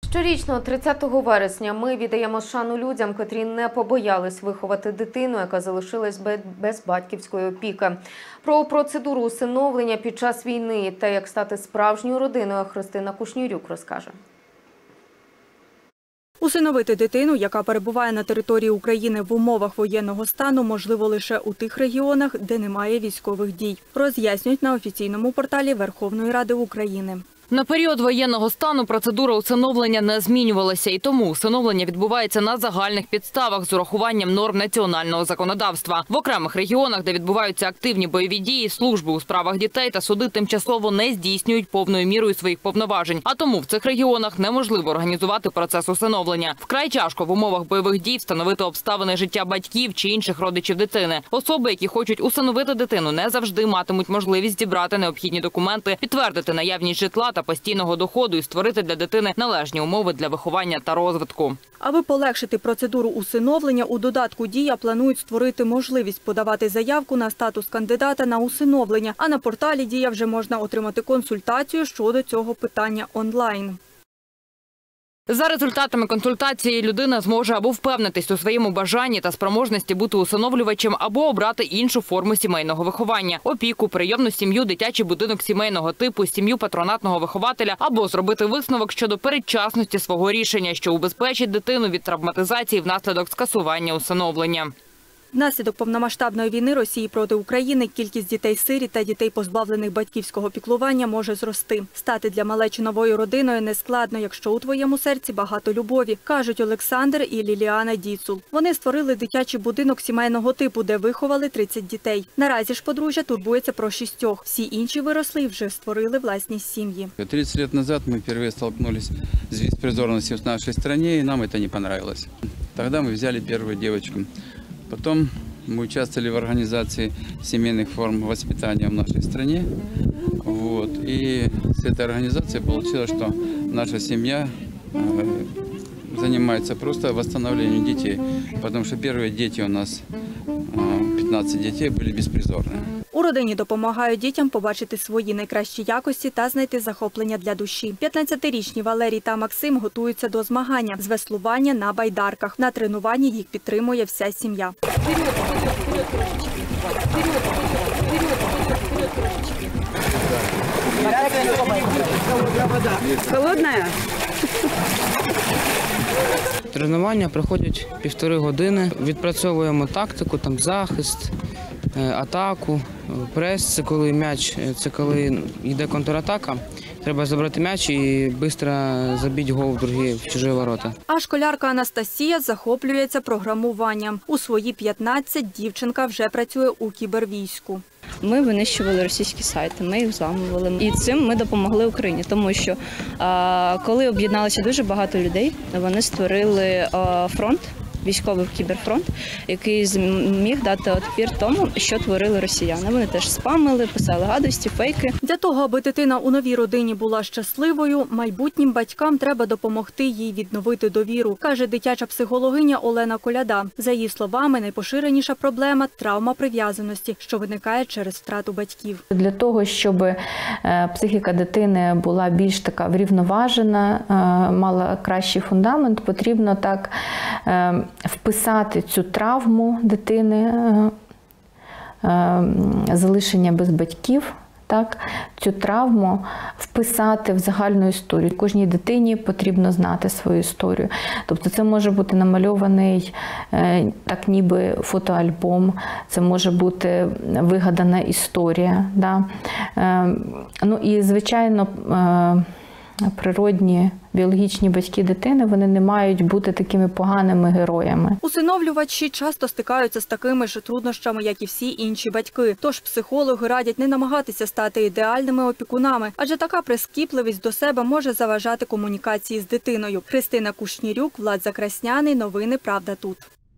Щорічно, 30 вересня, ми віддаємо шану людям, котрі не побоялись виховати дитину, яка залишилась без батьківської опіки. Про процедуру усиновлення під час війни та як стати справжньою родиною Христина Кушнірюк розкаже. Усиновити дитину, яка перебуває на території України в умовах воєнного стану, можливо лише у тих регіонах, де немає військових дій. Роз'яснюють на офіційному порталі Верховної Ради України. На період воєнного стану процедура усиновлення не змінювалася, і тому усиновлення відбувається на загальних підставах з урахуванням норм національного законодавства. В окремих регіонах, де відбуваються активні бойові дії, служби у справах дітей та суди тимчасово не здійснюють повною мірою своїх повноважень. А тому в цих регіонах неможливо організувати процес усиновлення. Вкрай тяжко в умовах бойових дій встановити обставини життя батьків чи інших родичів дитини. Особи, які хочуть усиновити дитину, не завжди матимуть можливість зібрати необхідні документи, підтвердити наявність житла та постійного доходу і створити для дитини належні умови для виховання та розвитку. Аби полегшити процедуру усиновлення, у додатку «Дія» планують створити можливість подавати заявку на статус кандидата на усиновлення, а на порталі «Дія» вже можна отримати консультацію щодо цього питання онлайн. За результатами консультації людина зможе або впевнитись у своєму бажанні та спроможності бути усиновлювачем, або обрати іншу форму сімейного виховання – опіку, прийомну сім'ю, дитячий будинок сімейного типу, сім'ю патронатного вихователя, або зробити висновок щодо передчасності свого рішення, що убезпечить дитину від травматизації внаслідок скасування усиновлення. Внаслідок повномасштабної війни Росії проти України кількість дітей-сиріт та дітей, позбавлених батьківського піклування, може зрости. Стати для малечі новою родиною нескладно, якщо у твоєму серці багато любові, кажуть Олександр і Ліліана Діцул. Вони створили дитячий будинок сімейного типу, де виховали 30 дітей. Наразі ж подружжя турбується про 6. Всі інші виросли і вже створили власні сім'ї. 30 років назад ми вперше столкнулись з беспризорностью в нашій країні, і нам це не понравилось. Тоді ми взяли першу дівчинку. Потом мы участвовали в организации семейных форм воспитания в нашей стране. Вот. И с этой организацией получилось, что наша семья занимается просто восстановлением детей. Потому что первые дети у нас, 15 детей, были беспризорные. У родині допомагають дітям побачити свої найкращі якості та знайти захоплення для душі. 15-річні Валерій та Максим готуються до змагання з веслування на байдарках. На тренуванні їх підтримує вся сім'я. Холодна? Тренування проходять 1,5 години. Відпрацьовуємо тактику, там захист, атаку, прес – це коли м'яч, це коли йде контратака. Треба забрати м'яч і швидко забити гол в чужі ворота. А школярка Анастасія захоплюється програмуванням. У свої 15 дівчинка вже працює у кібервійську. Ми винищували російські сайти, ми їх зламували. І цим ми допомогли Україні, тому що коли об'єдналося дуже багато людей, вони створили фронт, військовий кіберфронт, який зміг дати відпір тому, що творили росіяни. Вони теж спамили, писали гадості, фейки. Для того, аби дитина у новій родині була щасливою, майбутнім батькам треба допомогти їй відновити довіру, каже дитяча психологиня Олена Коляда. За її словами, найпоширеніша проблема – травма прив'язаності, що виникає через втрату батьків. Для того, щоб психіка дитини була більш така врівноважена, мала кращий фундамент, потрібно так вписати цю травму дитини, залишення без батьків, так, цю травму вписати в загальну історію. Кожній дитині потрібно знати свою історію. Тобто це може бути намальований так ніби фотоальбом, це може бути вигадана історія. Да? Ну і, звичайно, природні біологічні батьки дитини, вони не мають бути такими поганими героями. Усиновлювачі часто стикаються з такими ж труднощами, як і всі інші батьки. Тож психологи радять не намагатися стати ідеальними опікунами, адже така прискіпливість до себе може заважати комунікації з дитиною. Христина Кушнірюк, Влад Закрасняний. Новини «Правда тут».